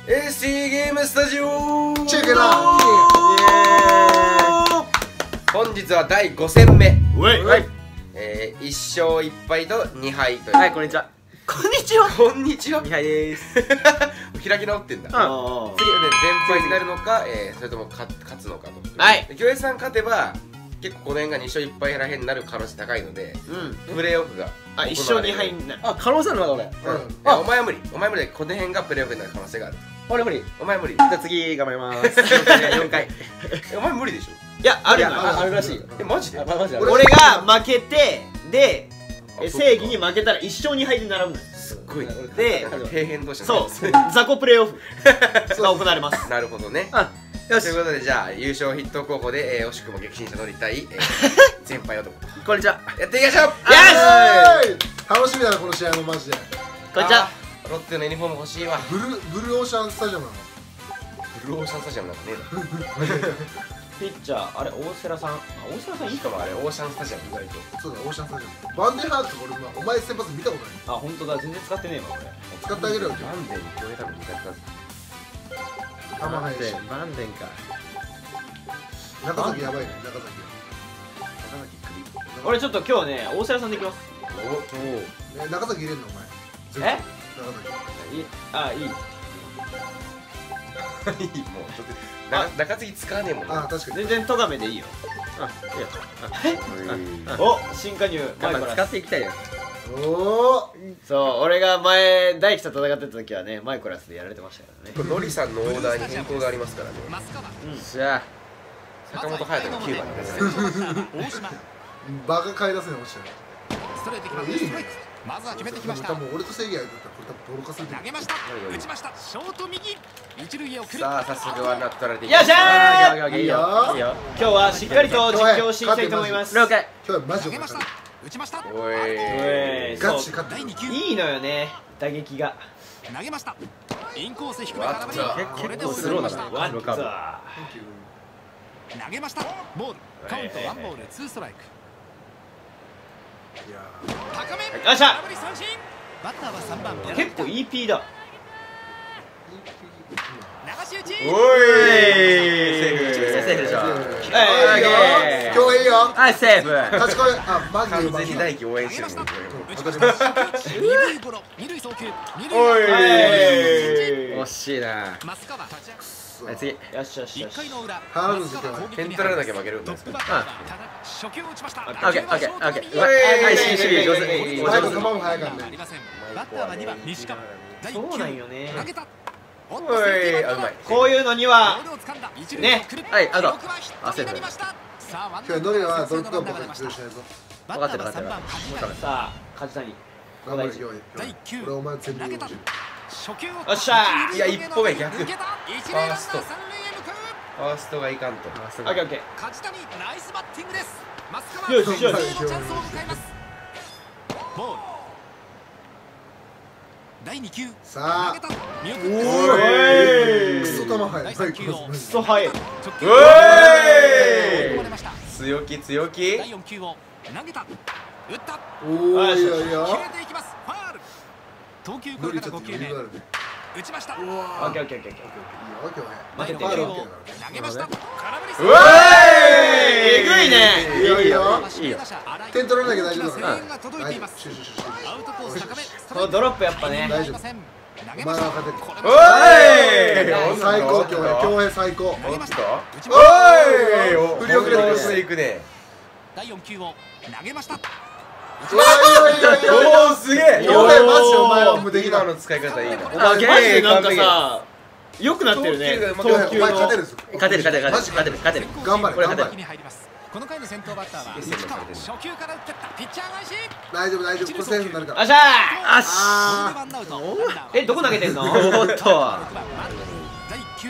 AC ゲームスタジオチェケラ本日は第5戦目、 はい、 1勝1敗と2敗という。 はい、こんにちは。 こんにちは。こんにちは。 2敗です。 開き直ってんだ。次はね、全敗になるのか、それとも勝つのかと。 はい。 京平さん勝てば結構この辺が2勝1敗らへんになる可能性高いので、プレーオフが 1勝2敗になる。可能性あるのか俺。 お前は無理。お前無理でこの辺がプレーオフになる可能性がある。 俺無理。 お前無理。 じゃあ次頑張ります。4回。 お前無理でしょ。 いや、あるらしい。マジで？ 俺が負けて、で正義に負けたら1勝2敗で並ぶの。 すっごい。 で、 底辺同士の雑魚プレーオフが行われます。 なるほどね。よし、ということで、じゃあ優勝筆頭候補で惜しくも激震者乗りたい先輩男。 こんにちは。 やっていきましょう。よし、楽しみだなこの試合もマジで。 こんにちは。 ロッテのユニフォーム欲しいわ。 ブルーオーシャンスタジアムなの。 ブルーオーシャンスタジアムなんかねえだろ。 ピッチャー、あれ、大瀬良さん。大瀬良さんいいかも。 あれ、オーシャンスタジアム意外と。 そうだ、オーシャンスタジアム。バンデンハーツ、俺、お前先発見たことない。 あ、本当だ、全然使ってねえわ、俺。 使ってあげるよ。 バンデンに超えたの苦手だぞ。 玉入し。 バンデンか。 中崎やばいね、中崎。 俺ちょっと今日ね、大瀬良さんでいきます。 中崎入れんの、お前。 え？ 中崎。 あ、いい。 いい、もう中継ぎ使わねえもん。 あ、確かに。 全然トガメでいいよ。お、新加入マイコラス使っていきたいよ。 おお。 そう、俺が前大輝と戦ってた時はね、マイコラスでやられてましたからね。 ノリさんのオーダーに変更がありますからね。じゃあ坂本勇人が9番ですね。 バカ買い出せね、落ちたよ。 ストレート決まってストライク。まずは決めてきました。 多分俺と正義がやったらこれ多分ボロカスで投げました。打ちました。ショート右。一塁へ送る。 さあ早速ワンアウト取られていきました。 いいよ。 今日はしっかりと実況していきたいと思います。了解。 今日はマジで打ちました。 おい。 ガチ勝っていいのよね、打撃が。 投げました。インコース低め空振り。これでスローだな。 ワンツー。 投げました。ボール。カウントワンボールツーストライク。高め。 よっしゃ。 バッターは3番。 結構 EP だ。 流し打ち。 おい。セーフでしょ。 今日いいよ。 はい、セーフ。 勝ち越え。あ、マジで完全に大輝応援してる。 二塁ゴロ。二塁送球。 おい。惜しいな。次。よしよしよし。点取られなきゃ負けるんです。 初球を打ちました。 オッケーオッケーオッケー。 はい、守備上手。 前の球も速かったね。 バッターは2番西川。 そうなんよね。 おい、うまい。 こういうのにはね、 はい、アウト。あ、セーフ。 今日ノリはドロップが僕に強いしないぞ。 分かってる分かってる。さあ、梶谷。 頑張れ、今日。俺お前全部よっしゃー。いや、一歩目逆。ファースト。ファーストがいかんと。 オッケーオッケー。 梶谷ナイスバッティングです。 よしよし。 チャンスを迎えます。ボール。第2球。 さあ。 見送ってクソ球速い。 クソ速い。 強気強気。 第4球を投げた。打った。 おお、いいよいいよ。 切れていきます。ファール。投球これから5球目。打ちました。 オッケーオッケーオッケー。 待ててるよ。投げました。空振り。 うわーい。えぐいね。 いいよいいよ。 いいよ。 点取らなきゃ大丈夫だから。 声援が届いています。アウトコース高め。 このドロップやっぱね。 大丈夫。お前は勝てる。 おい。 最高恭平最高。 おい。振り遅れてしていくね。 第4球を投げました。 おお、すげえ。 恭平マジでお前は無敵だ。 今の使い方いいな。 マジでなんかさ、良くなってるね。 投球の勝てる。 頑張れ。 これ勝てる。 この回の先頭バッターは内川。初球から打ってったピッチャー返し。 大丈夫大丈夫。これセーフになるから。 よっしゃー。どこ投げてんの？おっと。 第1球。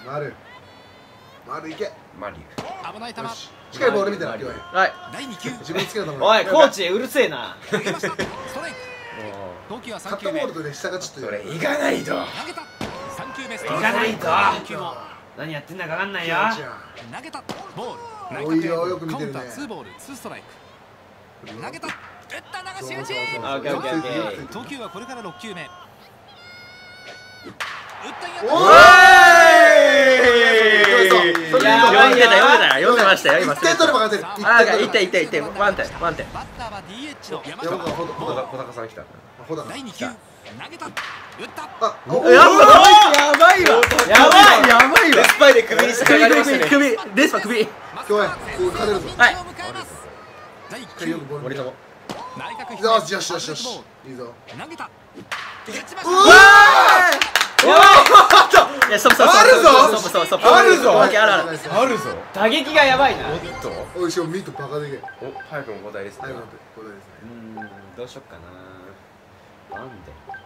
丸いけ。 マリュ危ない球。 しっかりボール見てな。はい。 第2球。 自分つけた球。 おい、コーチうるせえな。 投げました。ストライク。投球は3球目。 カットボールとね下がちょっと。 それいかないと。 投げた。3球目ストいかないと。 4球を何やってんだかわかんないよ。 投げた。ボール。 おいよ、よく見てるね。 カウンター2ボール2ストライク。投げた。打った流し打ち。 オッケーオッケーオッケー。 投球はこれから6球目。 読んでましたよ今。 1点取れば勝てる。 1点ワン点。 バッターは DH を山下。 小高さん来た。 第2球投げた。打った。 やばいわ。 デスパイで首に下がりましたね。 首デスパ首。 今日勝てるぞ。 はい。 第1球森友。 よしよしよしよし。いいぞ。 投げた。 いや、そう。 あるぞ。 あるぞ。 打撃がやばいな。 おいしょ、ミートバカでけえ。 お、早くも答えですね。 はい、答えですね。 どうしよっかな。バン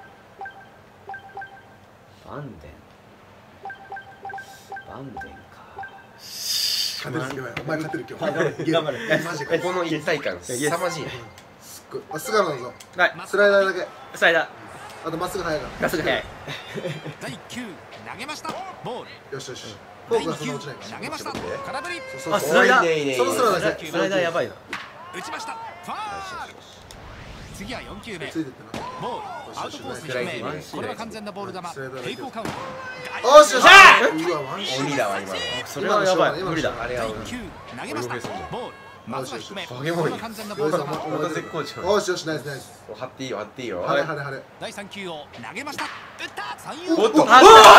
デンか。 勝てる。お前勝てる今日。 頑張る。 マジで。 この一体感凄まじいね。 すっごい。まっすぐなんだぞ。 はい。 スライダーだけ。 スライダー。 あとまっすぐ速いから。 まっすぐ速い。 第1球投げました。ボール。 よしよし。フォークがそんな落ちないから。 投げました。空振り。 あ、スライダー。そのスライダー。 スライダーやばいな。 打ちました。ファール。次は4球目。 ついてってな。 ボール。アウトコース低め。これは完全なボール球。平行カウント。 おしよし。うわ、 鬼だわ今の。それはやばい。無理だ。あれは。 第1球投げました。ボール。まずは低め。これは完全なボール球。 また絶好調。おしよし、ナイス。 張っていいよ。 晴れ。 第3球を投げました。打った。三遊。 おっと。 よし。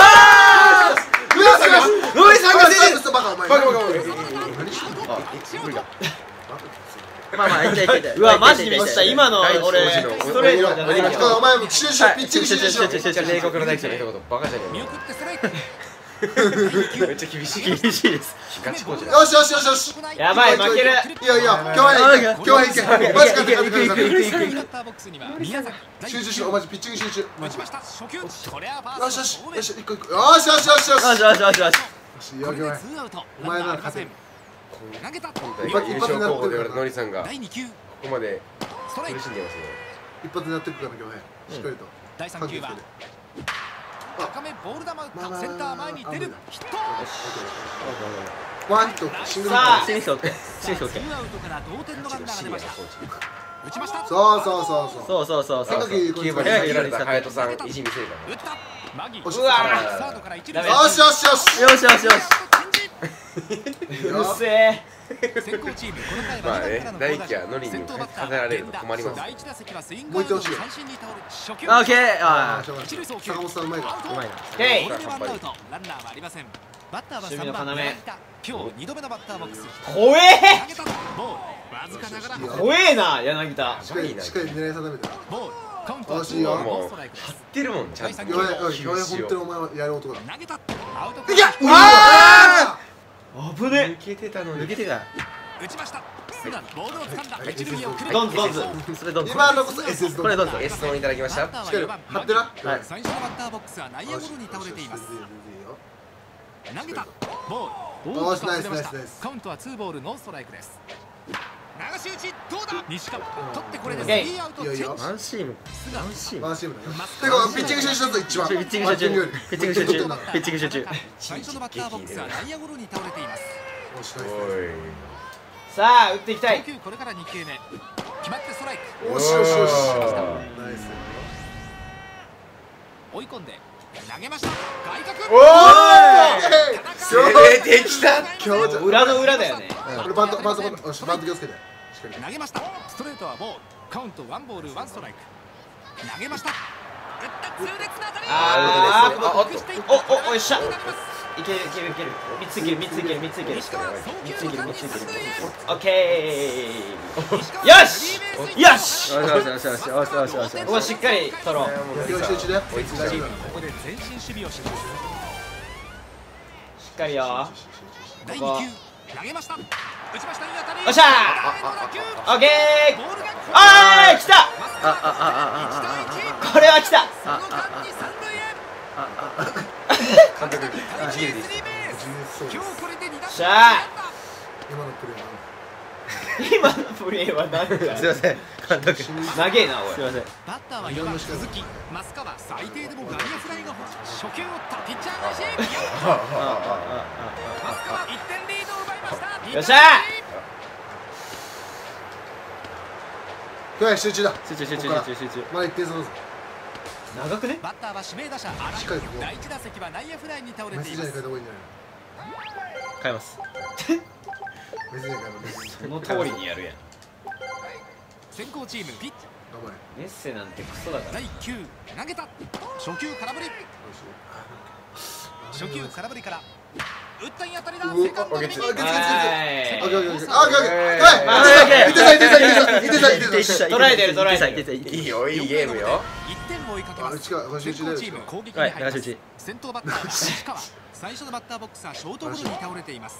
ノリさんが出てる。バカお前。何してんの？ 無理だ。まあいけ。 うわマジでミスった。今の俺ストレートじゃないよ。 お前もピッチングしよう。 冷酷な大地の一言バカじゃねえ。 見送ってストライク。 めっちゃ厳しいです。ガチコーチだ。 よし。 やばい負ける。 いや今日はいけ。マジ勝て。集中しろ。お前ピッチング集中。 打ちました初球。これはファよースト。 し一個。よし。 これで2アウト。 お前なら勝てる。 投げた。 優勝候補で言われたノリさんが第2球ここまでストライク。 苦しんでますね。 一発でやっていくから今日しっかりと。 第3球は高めボール球打ったセンター前に出るヒット。 ワンヒットシングルヒット。 さあシンスオッケー。 2アウトから同点のランナーが出ました。打ちました。 そう変化球 9番に下げられた隼人さん意地見せるから。 打ったマギー。 うわサードから一塁。 よし。 うるせえ。 先行チームこの回まあねは2番からの大輝はノリに勝てられると困ります。 第1打席はスイングアウトの三振に倒れ初球。 オッケー。 一塁送球。 坂本さんうまいから。 うまいな。 ヘイこれでワンアウト。ランナーはありません。バッターは3番柳田。今日2度目のバッターボックス。 怖え。 投げたボール。わずかながら怖えな柳田。 しっかり狙い定めた。 ボール。カウントはよしいいよ。 もう張ってるもんちゃんと。 よし本当にお前はやる男だ。 投げた。アウト。 いやあ危ね。 抜けてた。 打ちました。菅ボールを掴んだ。一塁をくる。 ドンズ。 それどうぞ。 今のこそ SS これどうぞ。S トーンいただきました。 バッターは4番張ってな。 最初のバッターボックスは内野ゴロに倒れています。投げた。ボール。大きく外れました。カウントは2ボールノーストライクです。流し打ちどうだ。西川取ってこれで3アウトチェンジ。 ワンシーム。 ワンチームだよ。てかピッチング集中だと一番。 ピッチング集中。 最初のバッターボックスは内野ゴロに倒れています。 さあ打っていきたい。 これから2球目。決まってストライク。 よし。ナイス。 追い込んで投げました。外角。 攻めてきた。 裏の裏だよね。 これバント気をつけて。 投げました。ストレートはボール。カウント1ボール1ストライク。投げました。打った痛烈な当たり。 おっしゃ。いける。3ついける。オッケー。よし。ここしっかり取ろう。 集中で。 ここで前進守備をします。 しっかりよ。 第2球投げました。打ちましたいい当たり。 よっしゃー。オッケー。来た。これは来た。 監督ジギルです。 しゃあ。 今のプレーは今のプレーは何だ。 すいません監督。 長えなおい。すいません。 バッターは4番鈴木。増川最低でも外野フライが初球を打ったピッチャーのシーン。増川1点リードを奪いました。 よっしゃー。集中だ。 集中。 まだ1点差だぞ。 長くね。 バッターは指名打者荒井。 しっかりここ第1打席は内野フライに倒れメッています。 セージに変えた方がいいんじゃ変えます。 ないの？メッセージに変えたその通りにやるやん。 先行チームピッチ。 頑張れ。 メッセなんてクソだから。 第9投げた。初球空振り。初球空振りから打ったに当たりだ。セカンドゴロに。 ゲッツはいトライ出るトライ出る。 いいよ、いいゲームよ。 1点を追いかけます。先行チーム攻撃に入ります。先頭バッターは西川。最初のバッターボックスはショートゴロに倒れています。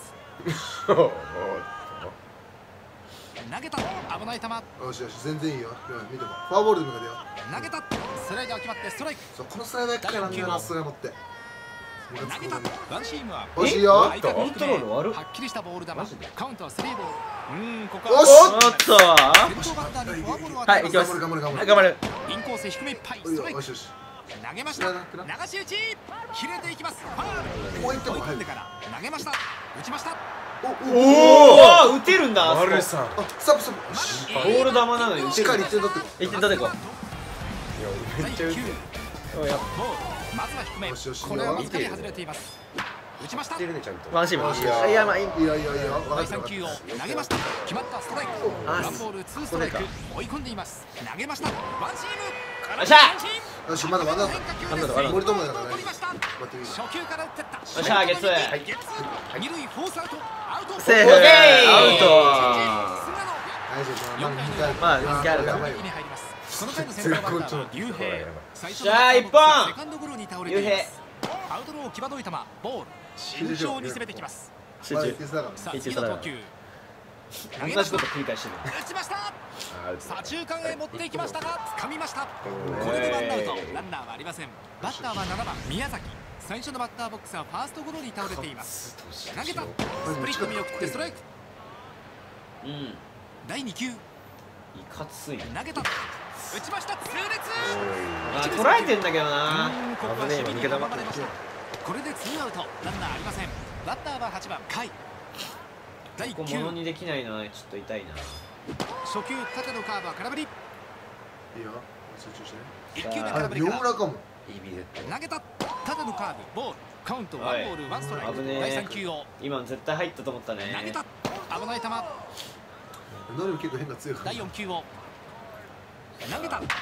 投げた。危ない球。 よしよし、全然いいよ。見てもフォアボールでもいいよ。 投げた。スライダー決まってストライク。 そう、このスライダーからなんだよな、それ持って。 投げた。ワンシームは惜しいよ。 コントロール悪っ。 はっきりしたボール球。カウントは3ボール。ここよし。 おっと。 先頭バッターにフォアボールを与えます。 頑張る。 頑張る。 インコース低めいっぱい。ストライク。 よしよし。 投げました。流し打ち。切れていきます。ファウル。追い込んでから投げました。打ちました。 おお、打てるんだ。 丸さん。 あ、ストップストップ。 ボール球なのに打してっる。 かり1点取ってこ 1点取ってこう。 第9ボール。まずは低め。 よしよしこれはわずかに外れています。打ちました。 知ってるね、ちゃんと。 ワンシーム。 いいや、まあいい。 いいよいいよいいよ。分か第った分 3球をかっ投げました。決まった。ストライク。ワンボール2ストライク。追い込んでいます。投げました。ワンシーム。 よっしゃ。 た。よし、まだワンアウト。森友だからね。 取りました。 待ってみる。 初球から打ってった。 よっしゃ、ゲッツー。 ゲッツー。二塁フォースアウト。アウト。 セーフ。 オッケーアウト。 大丈夫。まあ人気ある。 まあ人気あるからやばいよ。 に入ります。その回の先頭バッターは竜兵。最初のじゃあ一本セカンドゴロに倒れています。アウトロー際どい球、ボール。慎重に攻めてきます。 まだ集中。 一点差だから。 さあ次の投球。 同じこと繰り返してる。 打ちました。左中間へ持っていきましたが掴みました。これでワンアウト。ランナーはありません。バッターは7番宮崎。最初のバッターボックスはファーストゴロに倒れています。投げた。スプリット見送ってストライク。 うん。い第2球かつい。 投げた。打ちました。痛烈。 あ、捉えてんだけどな。 ここは守備に頑張られました。これで2アウト。ランナーありません。バッターは8番甲斐。第ここ 9 物にできないのはちょっと痛いな。 初球縦のカーブは空振り。 いいよ。集中してね。 1球目あれ、 空振りか両村かも。 いいビデオ。 ら投げた。縦のカーブボール。カウントワンボールワンストライク。 危ねえ第3球を今絶対入ったと思ったね。 投げた。危ない球。 ノリも結構変が強いから。 第4球を投げた。打った。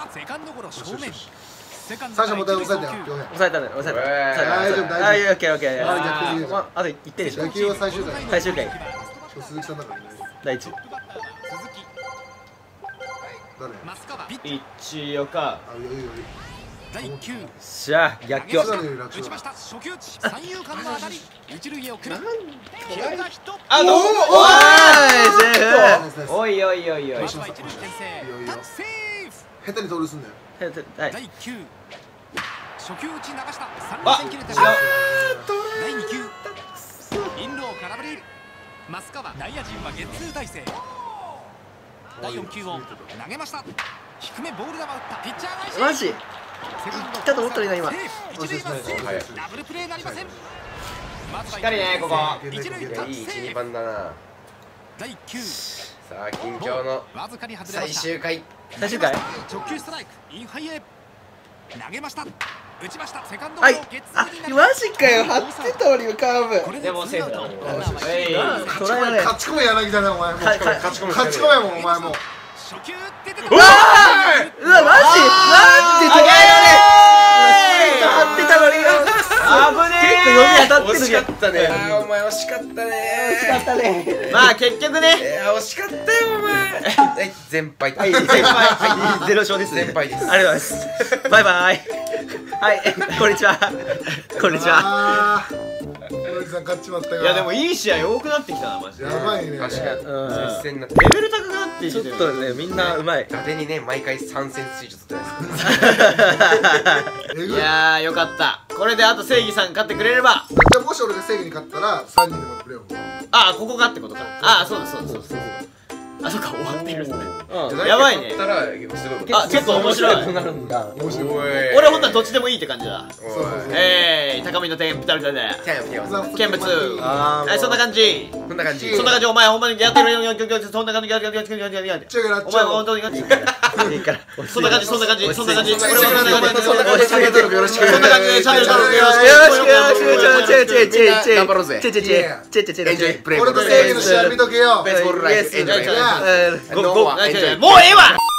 セカンドゴロ正面。セカンド最初もだいぶ抑えたよ。 抑えたね、抑えた。 大丈夫大丈夫。 あ、いい、オッケー、オッケー。 あ逆転でいいじゃんあと1点でしょ。 野球は最終回。 最終回。 しかも鈴木さんだからね。 第1。 鈴木誰？ 増川ピッ一応か。 あ、いいよいいよ。 第1球しゃあ、逆境。 打ちました。初球三遊間の当たり。一塁へ送る。気合がヒット。 あ、どう？ セーフ。 おいおいおいおい。 まずは一塁牽制。タッチセーフ。 下手に盗塁すんだよ。 はい。 第1球初球打ち流した。三あ、 塁線切れて違う。 第2球インロー空振り。増川内野陣はゲッツー体勢。第4球を投げました。低めボール球打ったピッチャー返し。 マジ？ セカンド来たと思ったのに今。 セーフ。一塁はセーはいフ。ダブルプレーなりません。まずはしっかりねここ。 一塁いや、いい1、 タッチセー 2 フ。 番だな。 第1球さあ、緊張のわずかに外れま最した。 終回。 最終回直球ストライクインハイへ投げました。打ちました。セカンドゴはいロゲッツあーになりまマジかよ、張ってた俺よカーブ。 これでもセーフだ。 ツーアウトランナーは一塁えい勝ち込め勝ち込め柳田ねお前も。 勝ち込め勝ち込めもお前も。 初球出てうわー、うわマジなんで捉えられ張ってたのに危ねえ。 結構読み当たってる惜しかったね。お前惜しかったね。 惜しかったね。 まあ結局ね。 惜しかったよお前。はい、全敗。 はい、先輩、はい、ゼロ勝ですね。 先輩です。 ありがとうございます。バイバイ。はい、こんにちは。こんにちは。 ああ。柳田さん勝っちまったよ。 いやでもいい試合多くなってきたなマジで。 やばいね。 確かにうん接戦になって。 レベル高くなってきてる。 ちょっとね、みんなうまい。 伊達にね、毎回3戦ついちゃったじゃないですか。 いやーよかった。これであと正義さん勝ってくれれば。 じゃあもし俺が正義に勝ったら3人でもプレーオフ。 ああここがってことか。ああそうだそうだそうだ。あそっか終わってるんだね。 うん。 やばいね勝ったらすごい。 あ結構面白い。 なるんだ。 面白い。 俺ほんとはどっちでもいいって感じだ。 そう高見の点ピタリタでキャンピオン。 見物。 あーはいそんな感じ。 こんな感じ。 そんな感じ。お前ほんまにやってるよ。そんな感じ。お前違うなっちゃう。 本当にやってる。 いいから。 そんな感じ、そんな感じ、そんな感じ。 そんな感じでチャンネル登録よろしく。 そんな感じでチャンネル登録よろしく。 よろしくよろしく。頑張ろうぜ。 俺と正義の試合見とけよ。 ベースボールライフエンジョイ。 もうええわ。